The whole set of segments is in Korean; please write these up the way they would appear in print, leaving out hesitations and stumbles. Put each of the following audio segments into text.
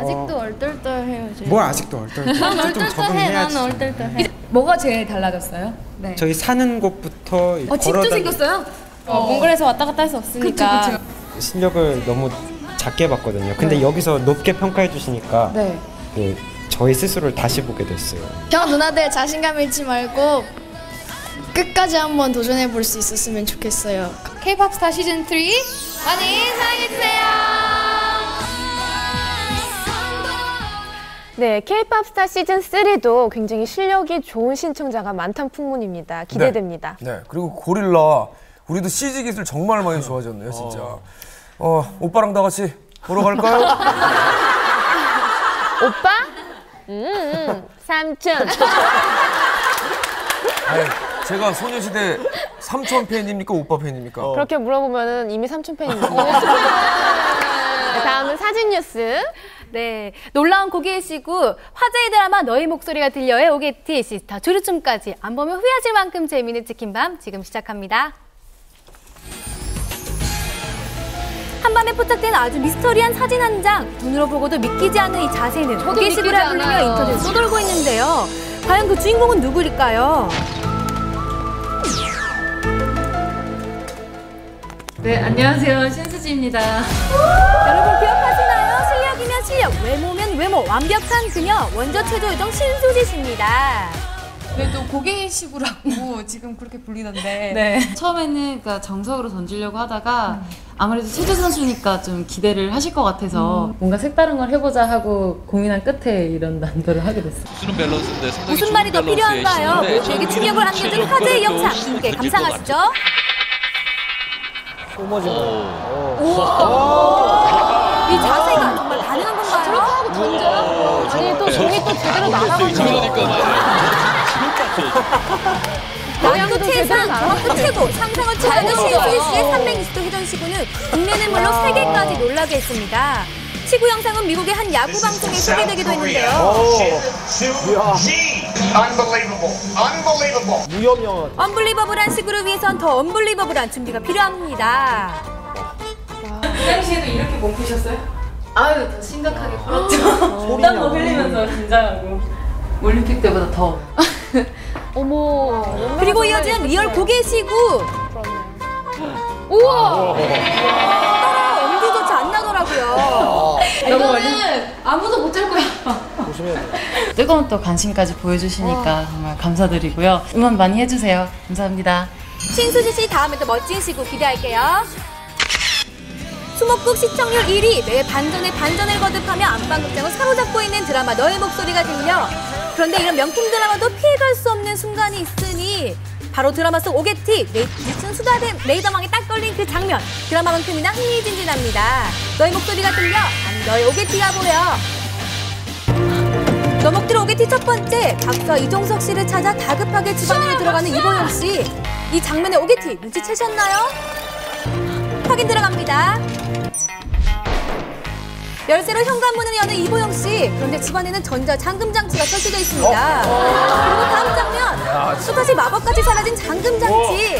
아직도 얼떨떨해요. 뭐 아직도 얼떨떨. 난 얼떨떨해. 난 얼떨떨해. 뭐가 제일 달라졌어요? 네. 저희 사는 곳부터 집도 생겼어요? 몽골에서 왔다 갔다 할 수 없으니까. 그쵸. 실력을 너무 작게 봤거든요. 근데 여기서 높게 평가해 주시니까 저희 스스로를 다시 보게 됐어요. 형 누나들 자신감 잃지 말고 끝까지 한번 도전해 볼 수 있었으면 좋겠어요. K-pop 스타 시즌 3 많이 사랑해주세요. 네, K-pop 스타 시즌 3도 굉장히 실력이 좋은 신청자가 많다는 풍문입니다. 기대됩니다. 네, 그리고 고릴라 우리도 CG 기술 정말 많이 좋아졌네요, 진짜. 오빠랑 다 같이 보러 갈까요? 오빠? 삼촌. 아니, 제가 소녀시대 삼촌 팬입니까? 오빠 팬입니까? 그렇게 물어보면 이미 삼촌 팬입니다. 네, 다음은 사진 뉴스. 네, 놀라운 곡의 시구 화제의 드라마 너의 목소리가 들려의 오게티 시스타 조르춤까지 안 보면 후회하실 만큼 재미있는 찍힌 밤 지금 시작합니다. 한밤에 포착된 아주 미스터리한 사진 한 장. 눈으로 보고도 믿기지 않는 이 자세는 오게시구라 불리며 인터넷에 쏟아오고 있는데요. 과연 그 주인공은 누구일까요? 네, 안녕하세요. 신수지입니다. 여러분 기억하시나요? 실력이면 실력, 외모면 외모, 완벽한 그녀, 원조 최저 요정 신수지 씨입니다. 그래도 고개식으라고 지금 그렇게 불리던데. 처음에는 그러니까 정석으로 던지려고 하다가 아무래도 최조 선수니까 좀 기대를 하실 것 같아서 뭔가 색다른 걸 해보자 하고 고민한 끝에 이런 난도를 하게 됐어요. 무슨 말이 더 필요한가요? 모두에게 충격을 안겨준 화제의 영상 함께 감상하시죠. 이 자세가 정말 가능한 건가요? 그렇게 하고 던져요? 아니 또 공이 또 제대로 날아가죠. 난도 최상, 저것도 최고, 상상을 초월하는 신수지 씨의 360도 회전 시구는 국내는 물론 세계까지 놀라게 했습니다. 시구 영상은 미국의 한 야구 방송에 소개되기도 했는데요. 언블리버블한 시구를 위해선 더 언블리버블한 준비가 필요합니다. 그 당시에도 이렇게 몸푸셨어요? 아유, 더 심각하게 풀었죠. 땀도 흘리면서 긴장하고. 올림픽 때보다 더. 어머. 그리고 이어지는 리얼 고개 시구. 우와! 따라 엄두조차 안 나더라고요. 이거는 아무도 못 짤 거야. 뜨거운 또 관심까지 보여주시니까 정말 감사드리고요. 응원 많이 해주세요. 감사합니다. 신수지 씨 다음에 또 멋진 시구 기대할게요. 수목극 시청률 1위, 매일 반전에 반전을 거듭하며 안방극장을 사로잡고 있는 드라마 너의 목소리가 들려. 그런데 이런 명품 드라마도 피해갈 수 없는 순간이 있으니 바로 드라마 속 오게티, 미친 수다된 레이더망에 딱 걸린 그 장면. 드라마만큼이나 흥미진진합니다. 너의 목소리가 들려, 아니 너의 오게티가 보여. 너목들 오게티 첫 번째, 박사 이종석 씨를 찾아 다급하게 집안으로 들어가는 이보영 씨. 이 장면의 오게티 눈치채셨나요? 확인 들어갑니다. 열쇠로 현관문을 여는 이보영 씨. 그런데 집안에는 전자 잠금 장치가 설치되어 있습니다. 그리고 다음 장면. 또다시 마법까지 사라진 잠금 장치.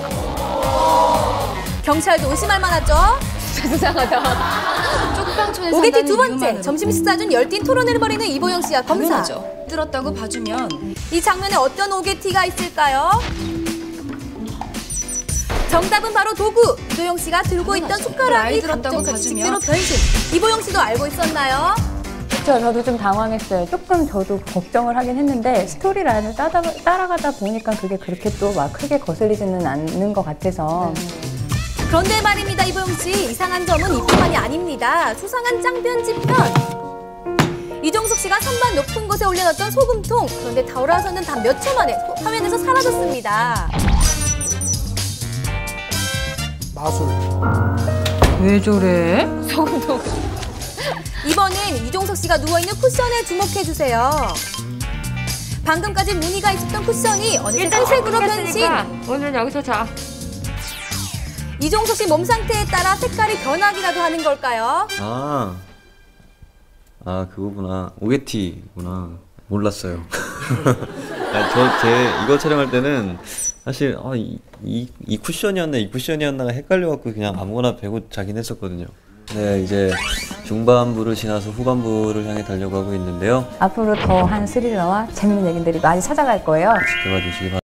경찰도 의심할 만하죠? 오게티 두 번째. 점심 식사 중 열띤 토론을 벌이는 이보영 씨와 검사. 들었다고 봐주면 이 장면에 어떤 오게티가 있을까요? 정답은 바로 도구. 이보영 씨가 들고 있던 숟가락이 갑자기 직대로 변신. 이보영 씨도 알고 있었나요? 그렇죠. 저도 좀 당황했어요. 조금 저도 걱정을 하긴 했는데 스토리 라인을 따라가다 보니까 그게 그렇게 또 막 크게 거슬리지는 않는 것 같아서. 그런데 말입니다, 이보영 씨. 이상한 점은 이뿐만이 아닙니다. 수상한 짱 편집편. 이종석 씨가 선반 높은 곳에 올려놨던 소금통. 그런데 돌아서는 단 몇 초 만에 화면에서 사라졌습니다. 마술. 왜 저래? 소금통. 이번엔 이종석 씨가 누워있는 쿠션에 주목해주세요. 방금까지 무늬가 있었던 쿠션이 어느새 흰색으로 변신. 오늘 여기서 자. 이종석 씨 몸 상태에 따라 색깔이 변하기라도 하는 걸까요? 그거구나. 오게티구나. 몰랐어요. 이거 촬영할 때는 사실 이 쿠션이었나 이 쿠션이었나가 헷갈려갖고 그냥 아무거나 베고 자긴 했었거든요. 네, 이제 중반부를 지나서 후반부를 향해 달려가고 있는데요. 앞으로 더한 스릴러와 재밌는 얘기들이 많이 찾아갈 거예요. 지켜봐 주시기 바랍니다.